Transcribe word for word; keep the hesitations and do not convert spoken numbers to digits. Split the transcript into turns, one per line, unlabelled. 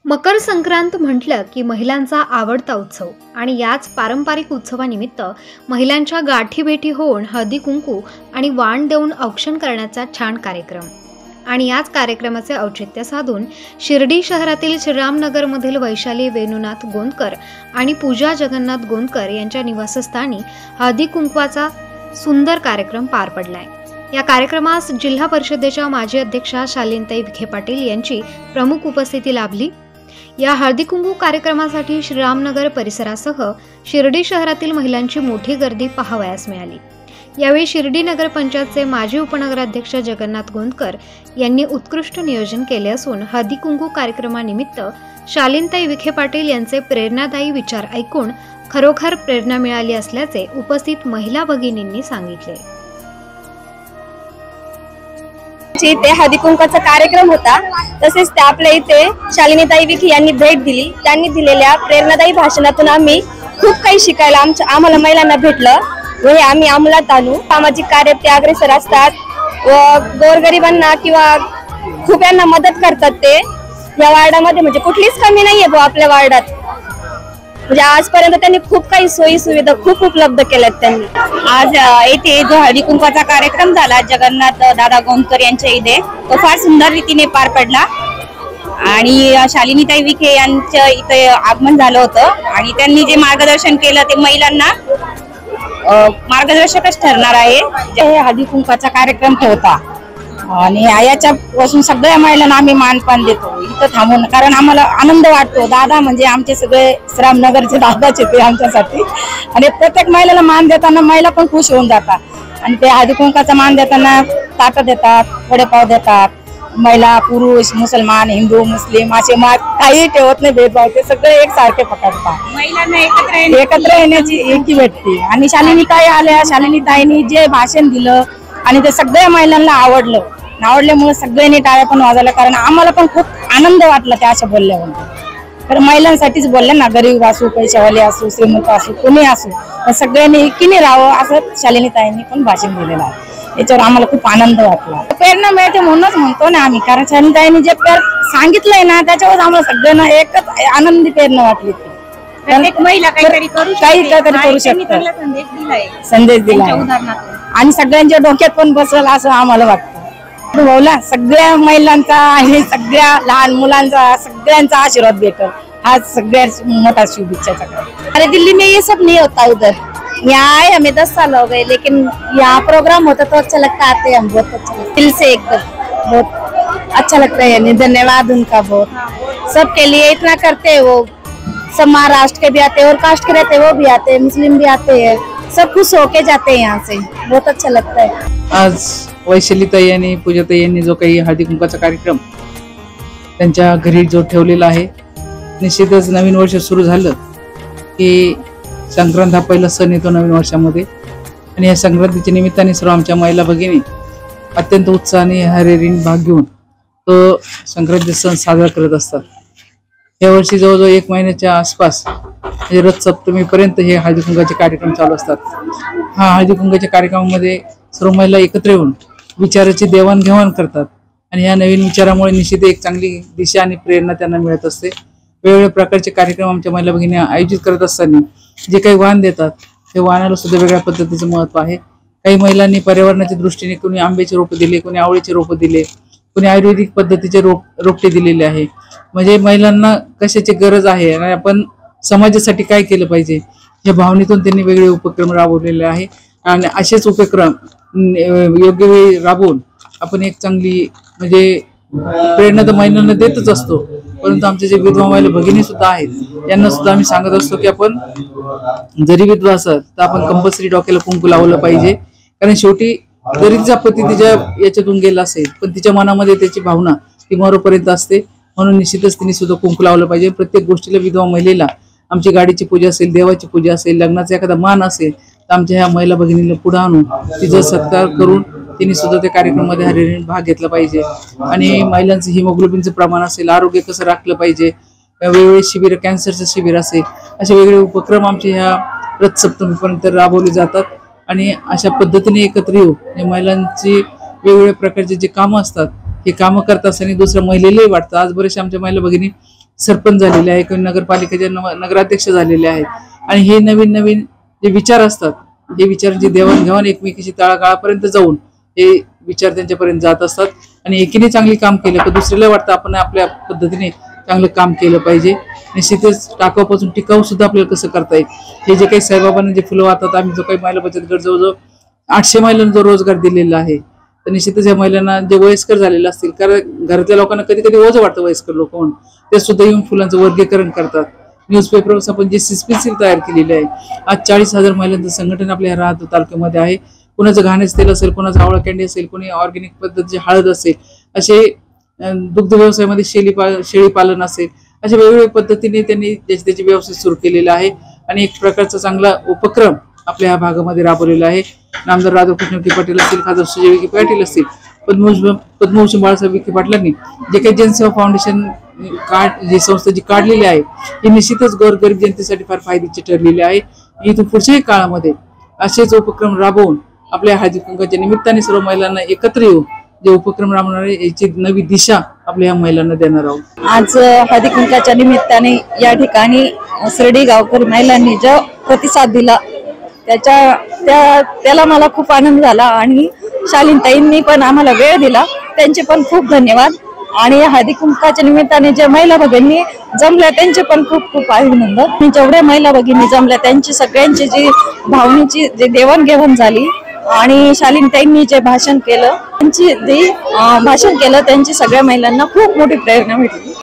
मकर संक्रांत म्हटलं की महिलांचा आवडता उत्सव आणि याच पारंपरिक उत्सवानिमित्त महिलांच्या गाठीभेटी होऊन हळदी कुंकू आणि वाण देऊन औक्षण करण्याचा छान कार्यक्रम। आणि याच कार्यक्रमाचे औचित्य साधून शिर्डी शहरातील श्रीरामनगरमधील वैशाली वेणुनाथ गोंदकर आणि पूजा जगन्नाथ गोंदकर यांच्या निवासस्थानी हळदी कुंकवाचा सुंदर कार्यक्रम पार पडलाय। या कार्यक्रमास जिल्हा परिषदेच्या माजी अध्यक्षा शालिनीताई विखे पाटील यांची प्रमुख उपस्थिती लाभली। या हळदी कुंकू कार्यक्रमासाठी श्रीरामनगर परिसरासह शिर्डी शहरातील महिलांची मोठी गर्दी पाहावयास मिळाली। यावेळी शिर्डी नगर पंचायतचे माजी उपनगराध्यक्ष जगन्नाथ गोंदकर यांनी उत्कृष्ट नियोजन केले असून हळदी कुंकू कार्यक्रमानिमित्त शालिनीताई विखे पाटील यांचे प्रेरणादायी विचार ऐकून खरोखर प्रेरणा मिळाली असल्याचे उपस्थित महिला भगिनींनी सांगितले।
इथे हळदी कुंकवाचा कार्यक्रम होता, तसेच त्या आपल्या इथे शालिनीताई विखे यांनी भेट दिली। त्यांनी दिलेल्या प्रेरणादायी भाषणातून आम्ही खूप काही शिकायला आमच्या आम्हाला महिलांना भेटलं व हे आम्ही अंमलात आणू। सामाजिक कार्यात ते अग्रेसर असतात व गोरगरिबांना किंवा खूप यांना मदत करतात। ते या वार्डामध्ये म्हणजे कुठलीच कमी नाहीये भाऊ आपल्या वार्डात। म्हणजे आजपर्यंत त्यांनी खूप काही सोयी सुविधा खूप उपलब्ध केल्यात त्यांनी।
आज येथे जो हळदी कुंकवाचा कार्यक्रम झाला जगन्नाथ दादा गोंदकर यांच्या इथे, तो फार सुंदर रीतीने पार पडला आणि शालिनीताई विखे यांच्या इथे आगमन झालं होतं आणि त्यांनी जे मार्गदर्शन केलं ते महिलांना मार्गदर्शकच ठरणार आहे। जे हळदी कुंकवाचा कार्यक्रम ठेवता आणि याच्या पासून सगळ्या महिलांना आम्ही मानपान देतो इथं थांबून, कारण आम्हाला आनंद वाटतो। दादा म्हणजे आमचे सगळे श्रीरामनगरचे दादाच येते आमच्यासाठी आणि प्रत्येक महिलेला मान देताना महिला पण खुश होऊन जातात आणि ते हळदी कुंकवाचा मान देताना ताटं देतात, वडेपाव देतात। महिला पुरुष मुसलमान हिंदू मुस्लिम असे मात काही ठेवत नाही भेदभाव, ते सगळे एक सारखे पकडतात। महिलांना एकत्र एकत्र येण्याची एकी भेटते आणि शालिनीताई आल्या, शालिनीताईंनी जे भाषण दिलं आणि ते सगळ्या महिलांना आवडलं। आवडल्यामुळे सगळ्यांनी टाळ्या पण वाजवल्या, कारण आम्हाला पण खूप आनंद वाटला त्या अशा बोलल्यावर। तर महिलांसाठीच बोलले ना, गरीब असो पैशावाले असो श्रीमंत असो कोणी असो, तर सगळ्यांनी एकीने राहावं असं शालिनीताईंनी पण भाषण दिलेलं आहे। याच्यावर आम्हाला खूप आनंद वाटला, प्रेरणा मिळते म्हणूनच म्हणतो ना आम्ही, कारण शालिनीताईंनी जे सांगितलंय ना त्याच्यावर आम्हाला सगळ्यांना एकच आनंदी प्रेरणा वाटली। प्रत्येक महिला काहीतरी करू काही काहीतरी करू शकते, संदेश दिला आणि सगळ्यांच्या डोक्यात पण बसवल असं आम्हाला वाटतं। बोला सगळ्या महिलांचा आणि सगळ्या लहान मुलांचा सगळ्यांचा आशीर्वाद भेटल, हा सगळ्यात मोठा शुभेच्छाचा कार्यक्रम।
अरे दिल्ली में ये सब नहीं होता, उधर यहाँ आए हमें दस साल हो गए, लेकिन यहाँ प्रोग्राम होता तो अच्छा लगता, आते हम बहुत अच्छा लगता दिल से, एकदम बहुत अच्छा लगता है। धन्यवाद उनका बहुत, सबके लिए इतना करते हैं वो। सब महाराष्ट्र के भी आते हैं और कास्ट के रहते हैं वो भी आते हैं, मुस्लिम भी आते हैं, सब खुश होके जाते हैं यहाँ से, बहुत अच्छा लगता है।
आज वैशालीताई आणि पूजाताई यांनी जो काही हळदी कुंकवाचा कार्यक्रम त्यांच्या घरी जो ठेवलेला आहे, निश्चितच नवीन वर्ष सुरू झालं की संक्रांत हा पहिला सण येतो नवीन वर्षामध्ये आणि या संक्रांतीच्या निमित्ताने सर्व आमच्या महिला भगिनी अत्यंत उत्साहाने हरेरीने भाग घेऊन तो संक्रांती सण साजरा करत असतात। यावर्षी जवळजवळ एक महिन्याच्या आसपास म्हणजे रथ सप्तमीपर्यंत हे हळदी कुंकवाचे कार्यक्रम चालू असतात। हा हळदी कुंकवाच्या कार्यक्रमामध्ये सर्व महिला एकत्र येऊन विचाराची देवाणघेवाण करतात आणि या नवीन विचारामुळे निश्चित एक चांगली दिशा आणि प्रेरणा त्यांना मिळत असते। वेगवेगळ्या प्रकारचे कार्यक्रम आमच्या महिला भगिनी आयोजित करत असताना जे काही वाण देतात ते वाणाला सुद्धा वेगळ्या पद्धतीचं महत्व आहे। काही महिलांनी पर्यावरणाच्या दृष्टीने कोणी आंब्याचे रोप दिले, कोणी आवळीचे रोप दिले, कोणी आयुर्वेदिक पद्धतीचे रोप रोपटे दिलेले आहे। म्हणजे महिलांना कशाची गरज आहे आणि आपण समाजासाठी काय केलं पाहिजे या भावनेतून त्यांनी वेगळे उपक्रम राबवलेले आहे आणि असेच उपक्रम योग्य वेळी राबवून आपण एक चांगली म्हणजे प्रेरणा तर महिलांना देतच असतो, परंतु आमचे जे विधवा महिला भगिनी सुद्धा आहेत यांना सुद्धा आम्ही सांगत असतो की आपण जरी विधवा असाल तर आपण कंपल्सरी डोक्याला कुंकू लावलं पाहिजे, कारण शेवटी जरी तिचा पती तिच्या याच्यातून गेला असेल पण तिच्या मनामध्ये त्याची भावना ती मरोपर्यंत असते, म्हणून निश्चितच तिने सुद्धा कुंकू लावलं पाहिजे। प्रत्येक गोष्टीला विधवा महिलेला आमची गाडीची पूजा असेल, देवाची पूजा असेल, लग्नाचा एखादा मान असेल तर आमच्या ह्या महिला भगिनीला पुढे आणून तिचा सत्कार करून तिने सुद्धा त्या कार्यक्रमामध्ये हरिहरीने भाग घेतला पाहिजे। आणि महिलांचं हिमोग्लोबिनचं प्रमाण असेल, आरोग्य कसं राखलं पाहिजे, वेगवेगळे शिबिर, कॅन्सरचं शिबिर असेल, असे वेगवेगळे उपक्रम आमचे ह्या रथ सप्तमीपर्यंत राबवले जातात आणि अशा पद्धतीने एकत्र येऊन महिलांची वेगवेगळ्या प्रकारचे जे कामं असतात हे काम करत असताना दुसऱ्या महिलेलाही वाटतं। आज बरेचशा आमच्या महिला भगिनी सरपंच झालेले आहे, कोणी नगरपालिकेचे नव- नगराध्यक्ष झालेले आहेत. आणि हे नवीन नवीन जे विचार असतात, हे विचारांची देवाणघेवाण एकमेकीची तळागाळापर्यंत जाऊन हे विचार त्यांच्यापर्यंत जात असतात. आणि एकीने चांगली काम केलं तर दुसऱ्याला वाटतं आपण आपल्या पद्धतीने चांगलं काम केलं पाहिजे. निश्चितच टाकाऊपासून टिकाऊ सुद्धा आपल्याला कसं करता येईल, हे जे काही साईबाबांना जे फुलं वाहतात, आम्ही जो काही महिला बचत गट जवळजवळ आठशे महिलांना जो रोजगार दिलेला आहे, तर निश्चितच या महिलांना जे वयस्कर झालेले असतील, कारण घरातल्या लोकांना कधी कधी ओझं वाटतं वयस्कर लोक म्हणून, ते सुद्धा येऊन फुलांचं वर्गीकरण करतात. न्यूजपेपरवर आपण जी सिस्पेन्सिल तयार केलेली आहे, आज चाळीस हजार महिलांचं संघटन आपल्या राहतो तालुक्यामध्ये आहे. कोणाचं घाण्याचं तेल असेल, कोणाचं आवळा कॅन्डी असेल, कोणी ऑर्गॅनिक पद्धतीची हळद असेल, असे दुग्ध व्यवसायामध्ये शेळी पा शेळी पालन असेल, अशा वेगवेगळ्या पद्धतीने त्यांनी त्याची त्याची व्यवसाय सुरू केलेला आहे. आणि एक प्रकारचा चांगला उपक्रम आपल्या ह्या भागामध्ये राबवलेला आहे. नामदार राधाकृष्ण विखे पाटील असतील, खासदार सुजय विखे पाटील असतील, पद्मभूषण पद्मभूषण बाळासाहेब विखे पाटलांनी जे काही जनसेवा फाउंडेशन कार्ड जी संस्था जी काढलेली आहे, ही निश्चितच गोरगरीब जनतेसाठी फार फायद्याची ठरलेली आहे. इथून पुढच्याही काळामध्ये असेच उपक्रम राबवून आपल्या हळदी कुंकाच्या निमित्ताने सर्व महिलांना एकत्र येऊन जे उपक्रम राबवणार आहे, याची नवी दिशा आपल्या ह्या महिलांना देणार आहोत.
आज हळदी कुंकाच्या निमित्ताने या ठिकाणी शिर्डी गावकरी महिलांनी जो प्रतिसाद दिला त्याच्या त्या त्याला मला खूप आनंद झाला. आणि शालीनताईंनी पण आम्हाला वेळ दिला, त्यांचे पण खूप धन्यवाद. आणि हळदी कुंकाच्या निमित्ताने ज्या महिला भगिनी जमल्या त्यांचे पण खूप खूप अभिनंदन. जेवढ्या महिला भगिनी जमल्या त्यांची सगळ्यांची जी भावनेची जे देवाणघेवाण झाली आणि शालीनताईंनी जे भाषण केलं त्यांची जे भाषण केलं त्यांची सगळ्या महिलांना खूप मोठी प्रेरणा भेटली.